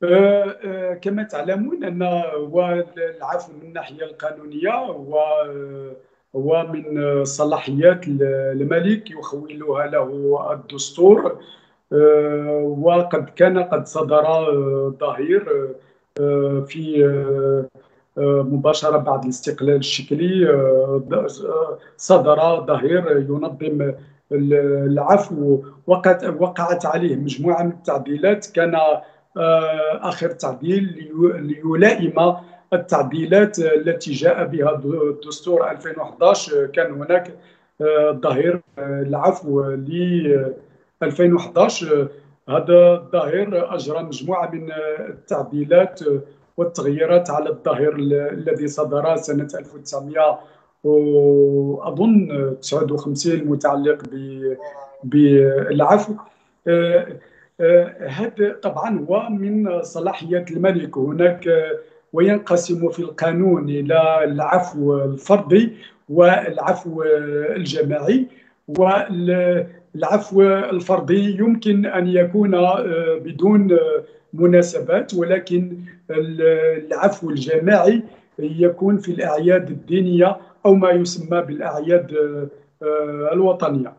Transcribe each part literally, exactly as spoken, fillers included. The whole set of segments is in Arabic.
آه، آه، كما تعلمون أن هو العفو من الناحية القانونية هو هو من صلاحيات الملك يخولها له الدستور. آه، وقد كان قد صدر آه، ظهير آه، في آه، آه، مباشرة بعد الاستقلال الشكلي. آه، آه، صدر ظهير ينظم العفو، وقد وقعت عليه مجموعة من التعديلات. كان آه، آخر تعديل لي- ليلائم التعديلات التي جاء بها دستور ألفين وأحد عشر. كان هناك آه، ظهير آه، العفو ل ألفين وأحد عشر. هذا الظهير أجرى مجموعة من التعديلات والتغييرات على الظهير الذي صدر سنة ألف وتسعمائة وأظن تسعة وخمسين المتعلق ب- بالعفو. آه، آه، هذا طبعا هو من صلاحيات الملك. هناك آه، وينقسم في القانون إلى العفو الفردي والعفو الجماعي. والعفو الفردي يمكن أن يكون آه، بدون آه، مناسبات، ولكن العفو الجماعي يكون في الأعياد الدينية أو ما يسمى بالأعياد آه، آه، الوطنية.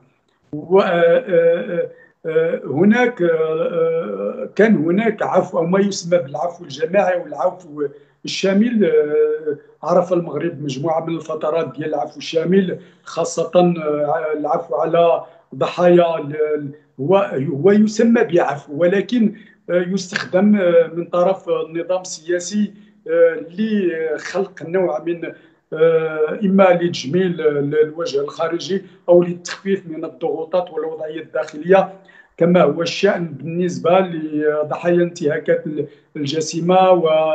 وهناك كان هناك عفو أو ما يسمى بالعفو الجماعي والعفو الشامل. آه، عرف المغرب مجموعة من الفترات ديال العفو الشامل، خاصة آه، العفو على ضحايا ال- هو هو يسمى بعفو، ولكن آه، يستخدم آه، من طرف النظام السياسي آه، لخلق نوع من آه، إما لتجميل الوجه الخارجي أو للتخفيف من الضغوطات والوضعية الداخلية، كما هو الشأن بالنسبة لضحايا الانتهاكات الجسيمة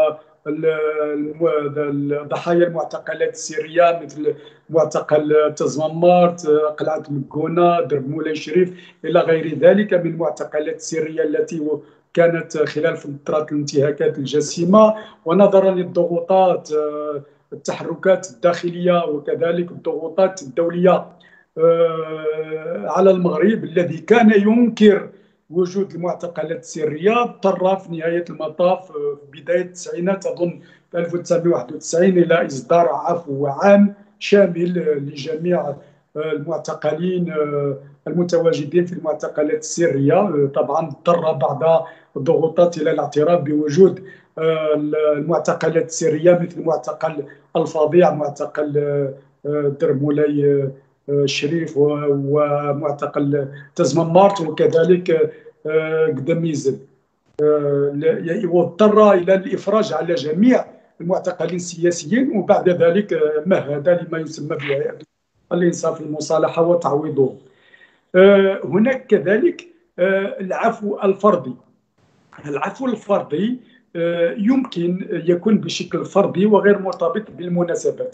وضحايا المعتقلات السرية، مثل معتقل تزممارت، قلعة مكونة، درب مولاي شريف، إلى غير ذلك من المعتقلات السرية التي كانت خلال فترة الانتهاكات الجسيمة. ونظرا للضغوطات آه، التحركات الداخلية وكذلك الضغوطات الدولية آه، على المغرب، الذي كان ينكر وجود المعتقلات السرية، اضطر في نهاية المطاف آه، في بداية التسعينات أظن في ألف وتسعمائة وواحد وتسعين إلى إصدار عفو عام شامل آه، لجميع آه، المعتقلين آه، المتواجدين في المعتقلات السرية. آه، طبعا اضطر بعد الضغوطات إلى الاعتراف بوجود آه، المعتقلات السرية، مثل معتقل الفظيع، معتقل آه، درب مولاي آه، شريف، ومعتقل تزممارت، وكذلك آه، قدميزل. آه، واضطر إلى الإفراج على جميع المعتقلين السياسيين، وبعد ذلك آه، مهد لما يسمى بالإنصاف المصالحة وتعويضهم. آه، هناك كذلك آه، العفو الفردي. العفو الفردي آه، يمكن يكون بشكل فردي وغير مرتبط بالمناسبات،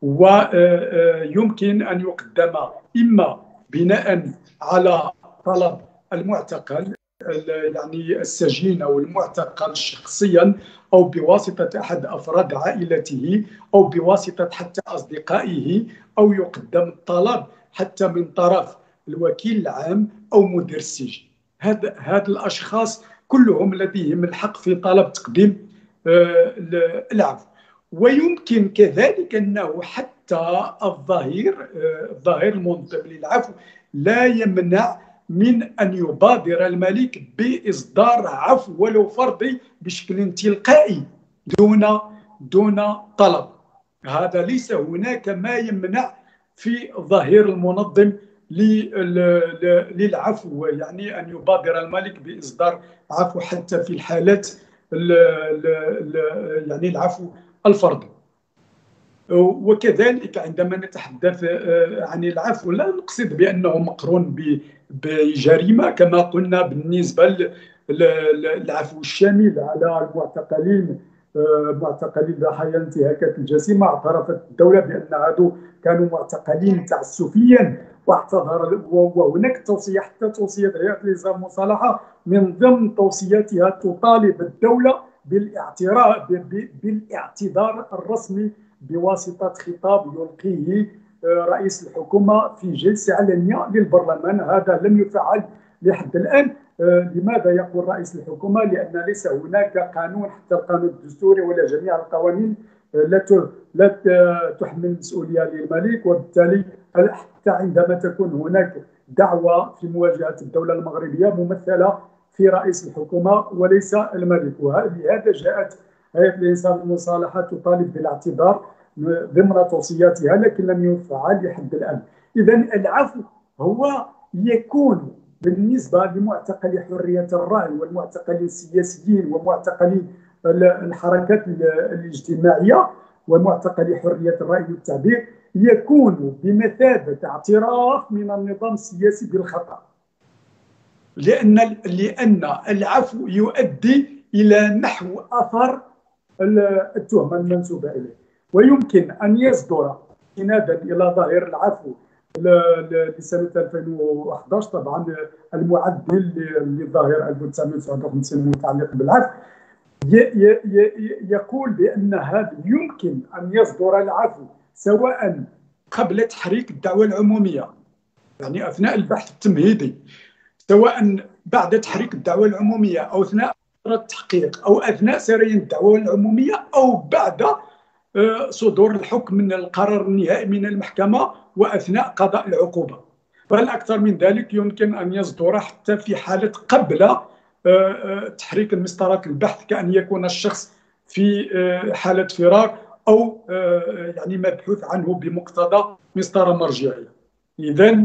ويمكن أن يقدم إما بناء على طلب المعتقل، يعني السجين أو المعتقل شخصيا، أو بواسطة أحد أفراد عائلته، أو بواسطة حتى أصدقائه، أو يقدم الطلب حتى من طرف الوكيل العام أو مدير السجن. هذا هذا الأشخاص كلهم لديهم الحق في طلب تقديم آه، العفو. ويمكن كذلك أنه حتى الظهير آه، الظهير المنظم للعفو لا يمنع من أن يبادر الملك بإصدار عفو ولو فردي بشكل تلقائي، دون دون طلب. هذا ليس هناك ما يمنع في الظهير المنظم للعفو، يعني أن يبادر الملك بإصدار عفو حتى في الحالات ال ال يعني العفو الفردي. وكذلك عندما نتحدث آه، عن العفو لا نقصد بأنه مقرون بجريمة، كما قلنا بالنسبة للعفو الشامل على المعتقلين، آه، معتقلين ضحايا الانتهاكات الجسيمة. اعترفت الدولة بأن هذو كانوا معتقلين تعسفيا، واعتذر. وهناك توصية، حتى توصية هيئة الإنصاف والمصالحة من ضمن توصياتها تطالب الدولة بالاعتراف بالاعتذار الرسمي بواسطة خطاب يلقيه آه، رئيس الحكومة في جلسة علنية للبرلمان. هذا لم يفعل لحد الآن، لماذا يقول رئيس الحكومة؟ لأن ليس هناك قانون، حتى القانون الدستوري ولا جميع القوانين لا لا تحمل مسؤولية للملك، وبالتالي حتى عندما تكون هناك دعوة في مواجهة الدولة المغربية ممثلة في رئيس الحكومة وليس الملك. ولهذا جاءت هيئة الإنسان والمصالحة تطالب بالاعتذار ضمن توصياتها، لكن لم يفعل لحد الآن. إذا العفو هو يكون بالنسبة لمعتقلي حرية الرأي والمعتقلين السياسيين ومعتقلي الحركات الاجتماعية ومعتقلي حرية الرأي والتعبير، يكون بمثابة اعتراف من النظام السياسي بالخطأ، لأن لأن العفو يؤدي إلى محو أثر التهمة المنسوبة إليه. ويمكن أن يصدر استنادا إلى ظاهر العفو لسنة ألفين وأحد عشر طبعا المعدل للظاهر ألف وتسعمائة وتسعة وخمسين المتعلق بالعفو يقول بأن هذا يمكن أن يصدر العفو سواء قبل تحريك الدعوى العمومية، يعني أثناء البحث التمهيدي، سواء بعد تحريك الدعوى العمومية أو أثناء التحقيق أو أثناء سريان الدعوى العمومية أو بعد صدور الحكم من القرار النهائي من المحكمة وأثناء قضاء العقوبة. بل أكثر من ذلك يمكن أن يصدر حتى في حالة قبل تحريك المسطرات البحث، كأن يكون الشخص في حالة فرار أو يعني مبحوث عنه بمقتضى مسطرة مرجعية. إذن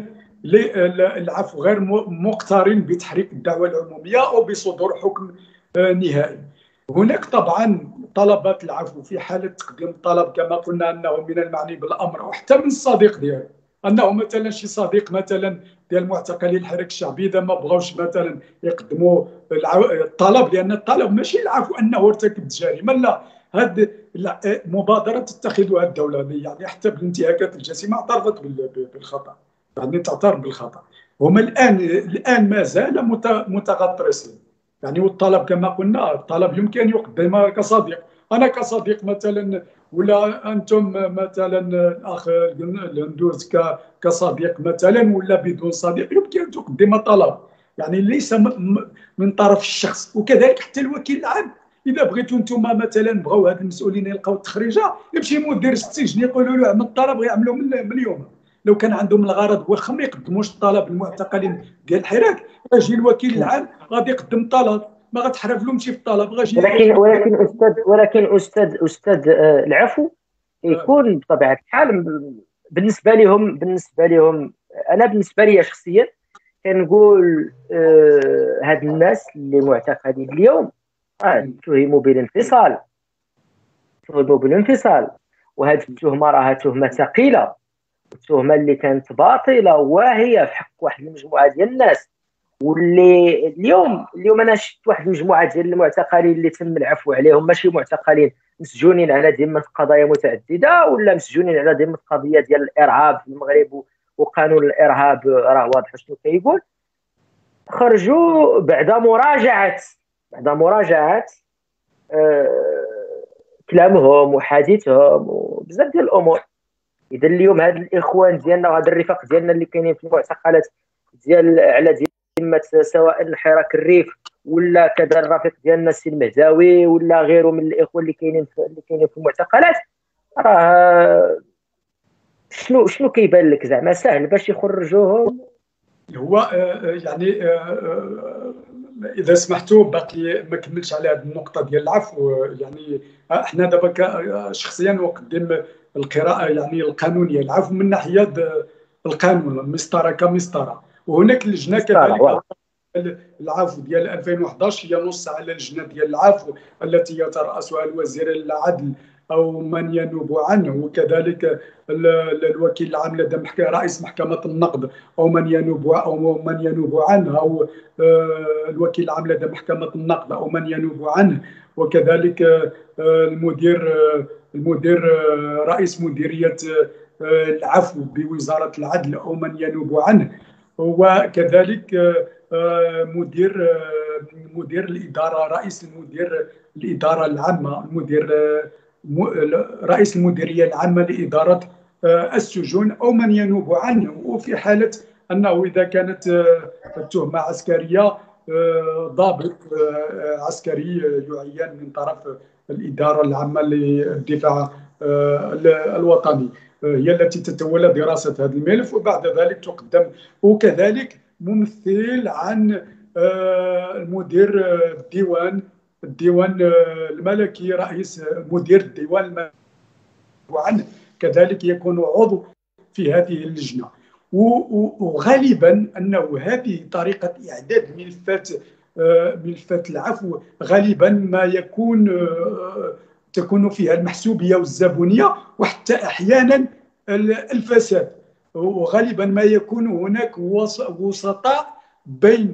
العفو غير مقترن بتحريك الدعوى العمومية أو بصدور حكم نهائي. هناك طبعا طلبات العفو في حالة تقديم الطلب كما قلنا أنه من المعني بالأمر أو حتى من الصديق ديالو، أنه مثلا شي صديق مثلا ديال معتقلي الحراك الشعبي إذا ما بغاوش مثلا يقدموا الطلب، لأن الطلب ماشي العفو أنه ارتكب جريمة، لا، هذه مبادرة تتخذها الدولة، يعني حتى بالانتهاكات الجسيمة اعترفت بالخطأ، يعني تعترف بالخطأ. هما الآن الآن ما زال متغطرسين، يعني والطلب كما قلنا الطلب يمكن أن يقدم كصديق، أنا كصديق مثلا ولا أنتم مثلا الأخ الهندوز كصديق مثلا ولا بدون صديق يمكن أن تقدم طلب، يعني ليس من طرف الشخص. وكذلك حتى الوكيل العام، إذا بغيتوا أنتم مثلا بغاو هاد المسؤولين يلقاو التخريجة يمشي مدير السجن يقولوا له اعمل الطلب غيعملوا من اليوم. لو كان عندهم الغرض واخا ما يقدموش الطلب المعتقلين ديال الحراك، غيجي الوكيل العام غادي يقدم الطلب، ما غتحرف له مشي في الطلب غيجي. ولكن ولكن استاذ ولكن استاذ استاذ العفو يكون بطبيعه الحال بالنسبه لهم بالنسبه لهم انا بالنسبه لي شخصيا كنقول آه هاد الناس اللي معتقلين اليوم آه تهموا بالانفصال تهموا بالانفصال وهذه التهمه راها تهمه ثقيله، التهمه اللي كانت باطله واهيه في حق واحد المجموعه ديال الناس، واللي اليوم اليوم انا شفت واحد المجموعه ديال المعتقلين اللي تم العفو عليهم، ماشي معتقلين مسجونين على ذمه قضايا متعدده ولا مسجونين على ذمه قضيه ديال الارهاب في المغرب وقانون الارهاب راه واضح شنو كيقول، خرجوا بعد مراجعه بعد مراجعه آه كلامهم وحديثهم وبزاف ديال الامور. اذا اليوم هاد الاخوان ديالنا وهاد الرفاق ديالنا اللي كاينين في المعتقلات ديال على ذمه سواء الحراك الريف ولا كذا الرفيق ديالنا السي المهزاوي ولا غيره من الاخوه اللي كاينين في اللي كاينين في المعتقلات، راه شنو شنو كيبان لك زعما سهل باش يخرجوهم؟ هو يعني اذا سمحتوا باقي ما كملتش على هذه النقطه ديال العفو. يعني احنا دابا شخصيا نقدم القراءه يعني القانونيه العفو من ناحيه القانون المسطره كمسطره، وهناك اللجنه كذلك العفو ديال ألفين وأحد عشر هي نص على اللجنه ديال العفو التي يترأسها الوزير العدل او من ينوب عنه، وكذلك الوكيل العام لدى رئيس محكمه النقد او من ينوب او من ينوب عنه، او الوكيل العام لدى محكمه النقد او من ينوب عنه، وكذلك المدير المدير رئيس مديريه العفو بوزاره العدل او من ينوب عنه، وكذلك مدير مدير الاداره رئيس المدير الاداره العامه المدير رئيس المديريه العامه لاداره السجون او من ينوب عنه. وفي حاله انه اذا كانت التهمه عسكريه ضابط عسكري يعين من طرف الإدارة العامة للدفاع الوطني، هي التي تتولى دراسة هذا الملف، وبعد ذلك تقدم. وكذلك ممثل عن المدير الديوان الديوان الملكي، رئيس مدير الديوان الملكي، وعنه كذلك يكون عضو في هذه اللجنة. وغالبا أنه هذه طريقة إعداد ملفات ملفات العفو غالبا ما يكون تكون فيها المحسوبية والزبونية، وحتى أحيانا الفساد، وغالبا ما يكون هناك وسطاء بين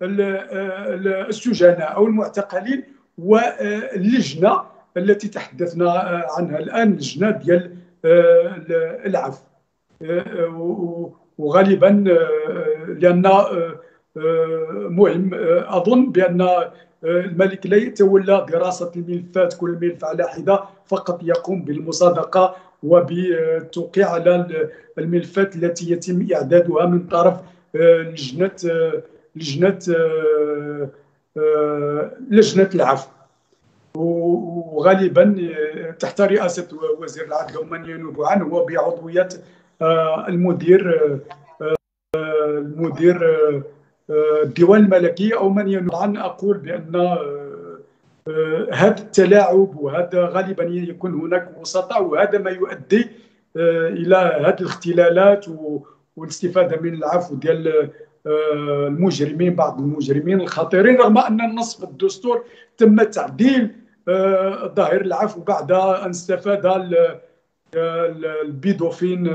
السجناء أو المعتقلين واللجنة التي تحدثنا عنها الآن، اللجنة ديال العفو. وغالبا لأن مهم أظن بأن الملك لا يتولى دراسة الملفات كل ملف على حدة، فقط يقوم بالمصادقة وبالتوقيع على الملفات التي يتم إعدادها من طرف لجنة لجنة لجنة العفو، وغالبا تحت رئاسة وزير العدل ومن ينوب عنه، وبعضوية المدير المدير الديوان الملكي أو من ينوب عنه. أقول بأن هذا التلاعب وهذا غالبا يكون هناك وسطاء، وهذا ما يؤدي إلى هذه الاختلالات والاستفادة من العفو ديال المجرمين، بعض المجرمين الخطيرين، رغم أن النص في الدستور تم تعديل ظاهر العفو بعد أن استفاد البيدوفين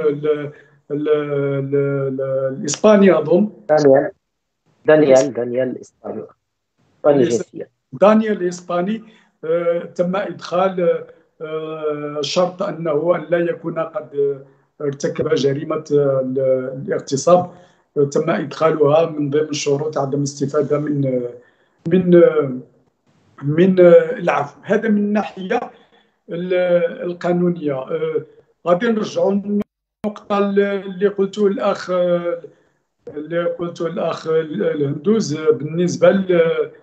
الإسباني أظن دانيال دانيال دانيال الإسباني دانيال الإسباني تم إدخال شرط أنه أن لا يكون قد ارتكب جريمة الاغتصاب، تم إدخالها من ضمن الشروط عدم الاستفادة من من من العفو. هذا من الناحية القانونية. غادي نرجعوا للنقطة اللي قلته الأخ اللي قلته الأخ الهندوز بالنسبة ل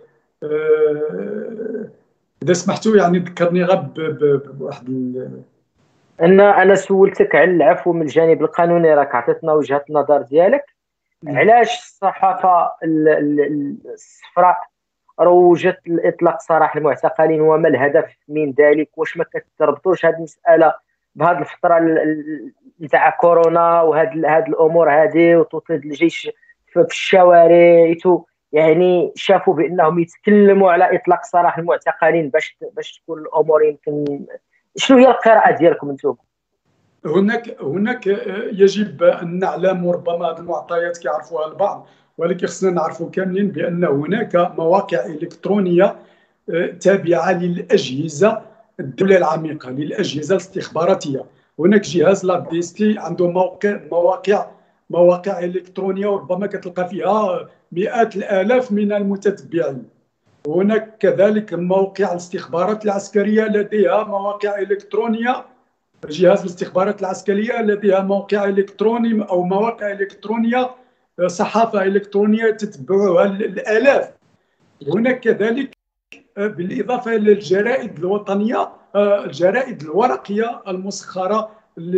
إذا سمحتوا يعني ذكرني غير بواحد أن أنا سولتك على العفو من الجانب القانوني، راك عطيتنا وجهة النظر ديالك. علاش الصحافة الصفراء روجت الإطلاق سراح المعتقلين، وما الهدف من ذلك؟ واش ما كتربطوش هذه المسألة بهذه الفترة نتاع كورونا وهاد هاد الأمور هذه وتوطيد الجيش في الشوارع، يعني شافوا بأنهم يتكلموا على إطلاق سراح المعتقلين باش باش تكون الأمور يمكن. شنو هي القراءة ديالكم انتم؟ هناك هناك يجب ان نعلم، وربما هذه المعطيات كيعرفوها البعض ولكن خصنا نعرفوا كاملين بان هناك مواقع الكترونيه تابعه للاجهزه الدوله العميقه، للاجهزه الاستخباراتيه. هناك جهاز لا دي اس تي عنده موقع مواقع مواقع الكترونيه وربما كتلقى فيها مئات الالاف من المتتبعين. هناك كذلك موقع الاستخبارات العسكريه لديها مواقع الكترونيه، جهاز الاستخبارات العسكريه لديها موقع الكتروني او مواقع الكترونيه، صحافه الكترونيه تتبعها الالاف. هناك كذلك بالاضافه الى الجرائد الوطنيه، الجرائد الورقيه المسخره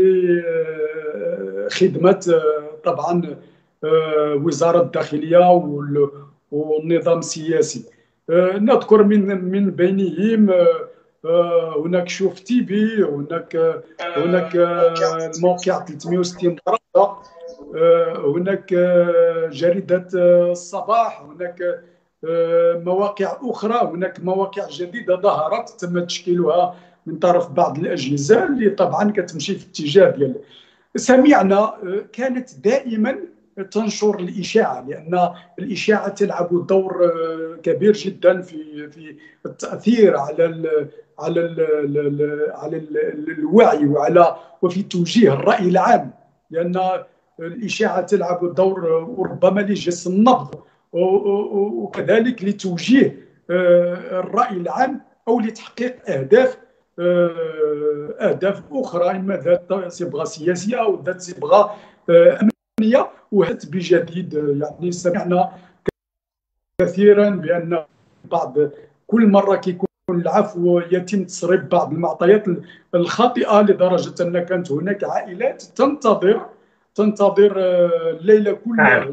لخدمه طبعا وزاره الداخليه والنظام السياسي. نذكر من من بينهم هناك شوف تي في، هناك هناك الموقع ثلاثمئة وستين درجة، هناك جريدة الصباح، هناك مواقع أخرى، هناك مواقع جديدة ظهرت تم تشكيلها من طرف بعض الأجهزة اللي طبعا كتمشي في اتجاه ديال. سمعنا كانت دائما تنشر الإشاعة، لأن الإشاعة تلعب دور كبير جدا في في التأثير على ال على ال على ال الوعي وعلى وفي توجيه الرأي العام، لأن الإشاعة تلعب دور ربما لجس النبض وكذلك لتوجيه الرأي العام أو لتحقيق أهداف أهداف أخرى، إما ذات صبغة سياسية أو ذات صبغة أمنية. وهات بجديد يعني سمعنا كثيرا بان بعض كل مره كيكون العفو يتم تسريب بعض المعطيات الخاطئه، لدرجه ان كانت هناك عائلات تنتظر تنتظر الليله كلها.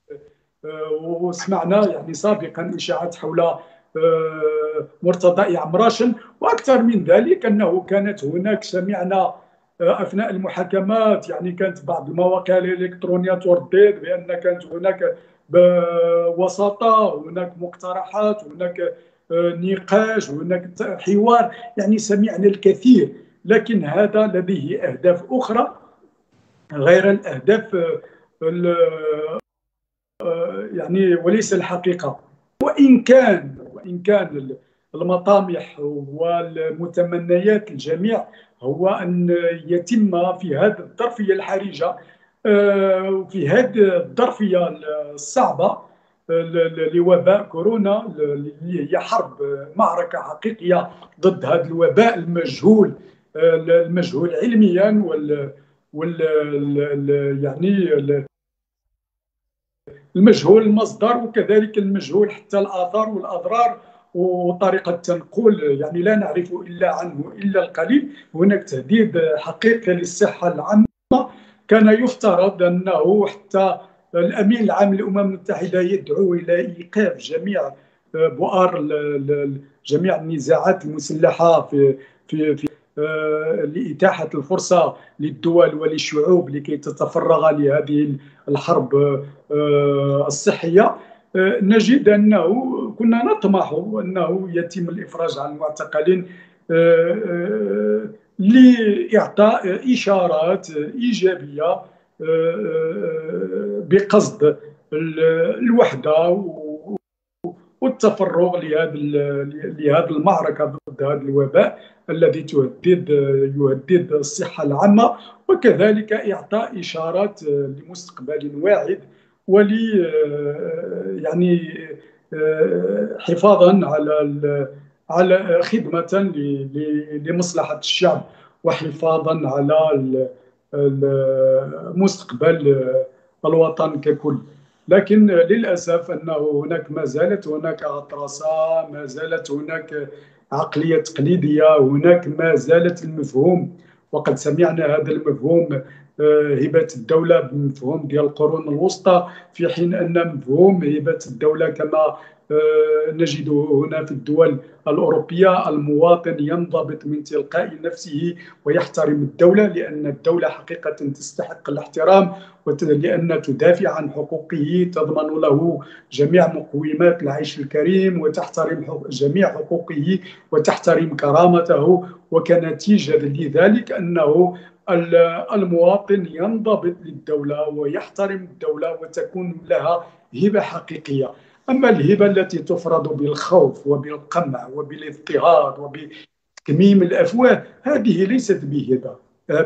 وسمعنا يعني سابقا اشاعات حول مرتضى عمراشن، واكثر من ذلك انه كانت هناك، سمعنا اثناء المحاكمات يعني كانت بعض المواقع الالكترونيه تردد بان كانت هناك وساطه، هناك مقترحات، هناك نقاش، هناك حوار، يعني سمعنا الكثير. لكن هذا لديه اهداف اخرى غير الاهداف يعني وليس الحقيقه. وان كان وان كان المطامح والمتمنيات الجميع هو ان يتم في هذه الظرفيه الحرجه، في هذه الظرفيه الصعبه لوباء كورونا، اللي هي حرب، معركه حقيقيه ضد هذا الوباء المجهول، المجهول علميا وال, وال يعني المجهول المصدر، وكذلك المجهول حتى الآثار والأضرار وطريقة التنقل، يعني لا نعرف إلا عنه إلا القليل. هناك تهديد حقيقي للصحة العامة. كان يفترض أنه حتى الأمين العام للأمم المتحدة يدعو إلى إيقاف جميع بؤر جميع النزاعات المسلحة في في في لإتاحة الفرصة للدول وللشعوب لكي تتفرغ لهذه الحرب الصحية. نجد أنه كنا نطمح أنه يتم الإفراج عن المعتقلين لإعطاء إشارات إيجابية بقصد الوحدة والتفرغ لهذا لهذه المعركة ضد هذا الوباء الذي تهدد يهدد الصحة العامة، وكذلك إعطاء إشارات لمستقبل واعد ولي يعني حفاظا على على خدمة لمصلحة الشعب، وحفاظا على مستقبل الوطن ككل. لكن للأسف أنه هناك ما زالت هناك أطرسة، ما زالت هناك عقلية تقليدية، هناك ما زالت المفهوم، وقد سمعنا هذا المفهوم هبة الدولة بمفهوم ديال القرون الوسطى، في حين أن مفهوم هبة الدولة كما نجده هنا في الدول الأوروبية، المواطن ينضبط من تلقاء نفسه ويحترم الدولة، لأن الدولة حقيقة تستحق الاحترام، لأن تدافع عن حقوقه، تضمن له جميع مقومات العيش الكريم، وتحترم جميع حقوقه وتحترم كرامته. وكنتيجة لذلك أنه المواطن ينضبط للدولة ويحترم الدولة وتكون لها هبة حقيقية. أما الهبة التي تفرض بالخوف وبالقمع وبالاضطهاد وبتكميم الأفواه، هذه ليست بهبة،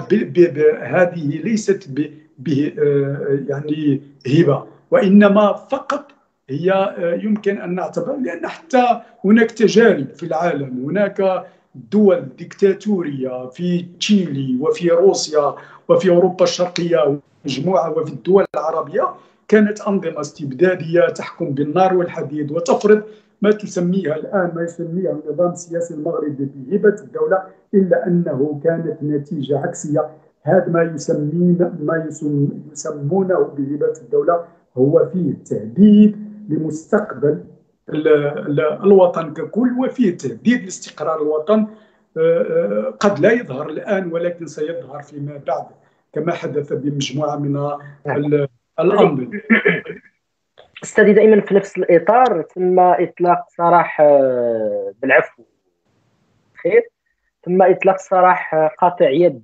هذه ليست به يعني هبة، وإنما فقط هي يمكن أن نعتبر، لأن حتى هناك تجارب في العالم، هناك دول ديكتاتورية في تشيلي وفي روسيا وفي أوروبا الشرقية مجموعة، وفي الدول العربية كانت أنظمة استبدادية تحكم بالنار والحديد وتفرض ما تسميها الآن ما يسميها النظام السياسي المغربي بهبة الدولة، إلا أنه كانت نتيجة عكسية. هذا ما يسمين ما يسمونه بهبة الدولة هو فيه تهديد لمستقبل الوطن ككل، وفيه تهديد لاستقرار الوطن، قد لا يظهر الآن ولكن سيظهر فيما بعد، كما حدث بمجموعة من الأنظمة. أستاذي، دائما في نفس الإطار تم إطلاق سراح بالعفو خير، تم إطلاق سراح قاطع يد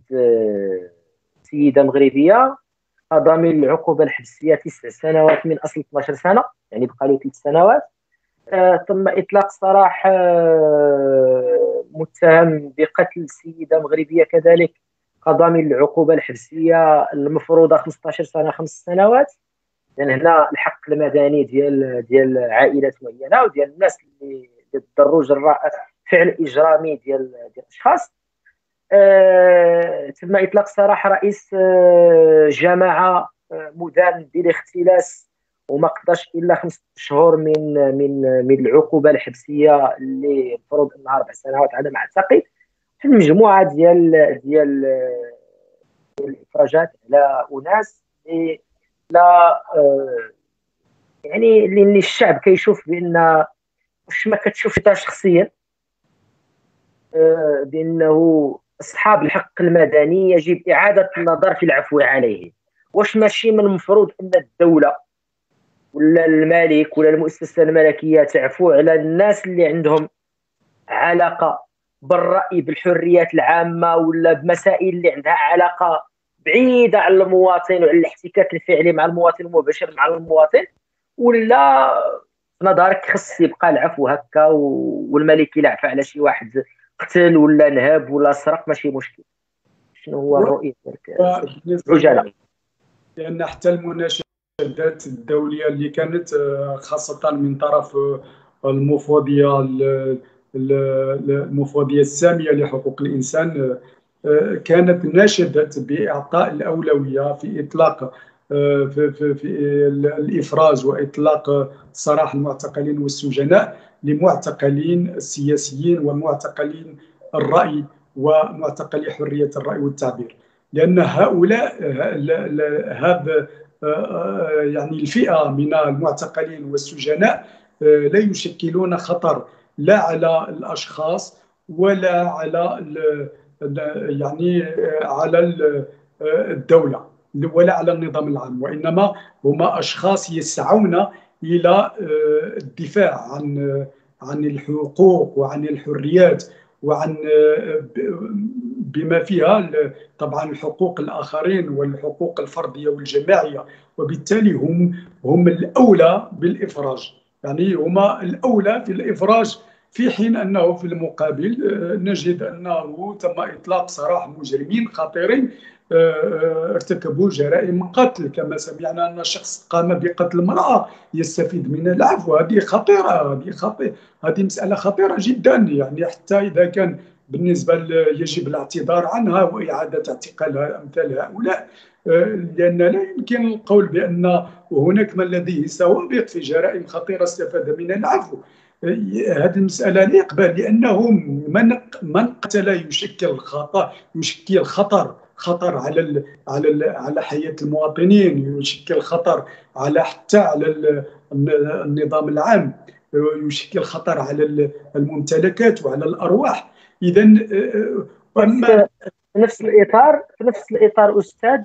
سيدة مغربية ضامن العقوبة الحبسية تسع سنوات من أصل اثناش سنة، يعني بقى له ثلاث سنوات. آه، تم إطلاق سراح آه، متهم بقتل سيدة مغربية كذلك ضامن العقوبة الحبسية المفروضة خمسطاش سنة خمس سنوات. لأن يعني هنا الحق المدني ديال ديال عائلات معينة وديال الناس اللي تضروا جراء فعل إجرامي ديال ديال أشخاص. آه، تم إطلاق سراح رئيس آه، جماعة آه، مدان بالاختلاس وما قضاش الا خمسة شهور من من من العقوبه الحبسيه اللي المفروض انها اربع سنوات على ما اعتقد، في مجموعه ديال ديال الافراجات على اناس اللي لا آه، يعني اللي اللي الشعب كيشوف بان، واش ما كتشوفش انت شخصيا آه، بانه اصحاب الحق المدني يجب اعاده النظر في العفو عليه؟ واش ماشي من المفروض ان الدوله ولا الملك ولا المؤسسه الملكيه تعفو على الناس اللي عندهم علاقه بالراي بالحريات العامه، ولا بمسائل اللي عندها علاقه بعيده عن المواطن وعلى الاحتكاك الفعلي مع المواطن المباشر مع المواطن؟ ولا في نظرك خص يبقى العفو هكا والملك يلعف على شي واحد قتل ولا نهب ولا سرق ماشي مشكل؟ شنو هو الرؤيه ديالك عجاله؟ لان حتى المناشدات الدوليه اللي كانت خاصه من طرف المفوضيه المفوضيه الساميه لحقوق الانسان كانت ناشدت باعطاء الاولويه في اطلاق في, في, في الافراج واطلاق سراح المعتقلين والسجناء لمعتقلين السياسيين ومعتقلين الراي ومعتقلي حريه الراي والتعبير، لان هؤلاء هذا يعني الفئه من المعتقلين والسجناء لا يشكلون خطر لا على الاشخاص ولا على يعني على الدوله ولا على النظام العام، وانما هما اشخاص يسعون الى الدفاع عن عن الحقوق وعن الحريات وعن بما فيها طبعا حقوق الآخرين والحقوق الفردية والجماعية، وبالتالي هم هم الأولى بالإفراج، يعني هم الأولى في الإفراج، في حين أنه في المقابل نجد أنه تم إطلاق سراح مجرمين خطيرين ارتكبوا جرائم قتل، كما سمعنا أن شخص قام بقتل امرأة يستفيد من العفو. هذه خطيرة، هذه خطيرة، هذه مسألة خطيرة جدا، يعني حتى إذا كان بالنسبة يجب الاعتذار عنها وإعادة اعتقال أمثال هؤلاء، لأن لا يمكن القول بأن هناك من لديه سوابق في جرائم خطيرة استفاد من العفو. هذه المسألة لا يقبل، لأنه من من قتل يشكل خطر يشكل خطر خطر على على على حياة المواطنين، يشكل خطر على حتى على النظام العام، يشكل خطر على الممتلكات وعلى الأرواح. إذا في نفس الإطار في نفس الإطار أستاذ